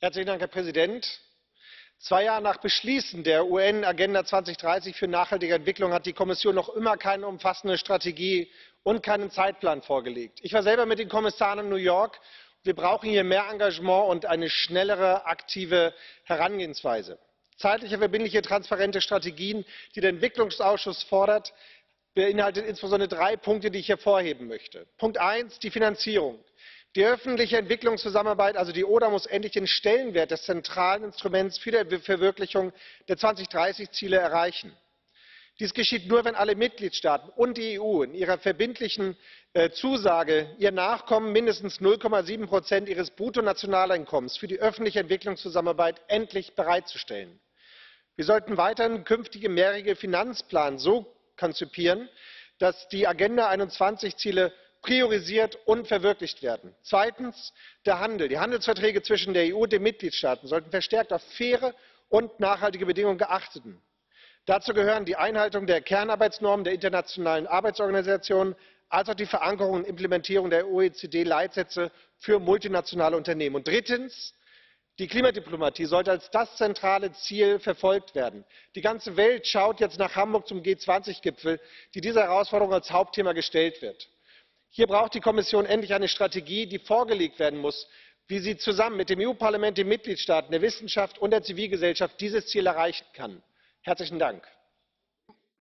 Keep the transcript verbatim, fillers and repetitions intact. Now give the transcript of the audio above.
Herzlichen Dank, Herr Präsident. Zwei Jahre nach Beschließen der U N-Agenda zweitausenddreißig für nachhaltige Entwicklung hat die Kommission noch immer keine umfassende Strategie und keinen Zeitplan vorgelegt. Ich war selber mit den Kommissaren in New York. Wir brauchen hier mehr Engagement und eine schnellere, aktive Herangehensweise. Zeitliche, verbindliche, transparente Strategien, die der Entwicklungsausschuss fordert, beinhaltet insbesondere drei Punkte, die ich hervorheben möchte. Punkt eins, die Finanzierung. Die öffentliche Entwicklungszusammenarbeit, also die O D A, muss endlich den Stellenwert des zentralen Instruments für die Verwirklichung der zweitausenddreißig Ziele erreichen. Dies geschieht nur, wenn alle Mitgliedstaaten und die E U in ihrer verbindlichen äh, Zusage, ihr Nachkommen mindestens null Komma sieben Prozent ihres Bruttonationaleinkommens für die öffentliche Entwicklungszusammenarbeit endlich bereitzustellen. Wir sollten weiterhin künftige mehrjährige Finanzplan so konzipieren, dass die Agenda einundzwanzig Ziele priorisiert und verwirklicht werden. Zweitens der Handel. Die Handelsverträge zwischen der E U und den Mitgliedstaaten sollten verstärkt auf faire und nachhaltige Bedingungen geachtet werden. Dazu gehören die Einhaltung der Kernarbeitsnormen der Internationalen Arbeitsorganisation als auch die Verankerung und Implementierung der O E C D-Leitsätze für multinationale Unternehmen. Und drittens die Klimadiplomatie sollte als das zentrale Ziel verfolgt werden. Die ganze Welt schaut jetzt nach Hamburg zum G zwanzig Gipfel, die dieser Herausforderung als Hauptthema gestellt wird. Hier braucht die Kommission endlich eine Strategie, die vorgelegt werden muss, wie sie zusammen mit dem E U-Parlament, den Mitgliedstaaten, der Wissenschaft und der Zivilgesellschaft dieses Ziel erreichen kann. Herzlichen Dank.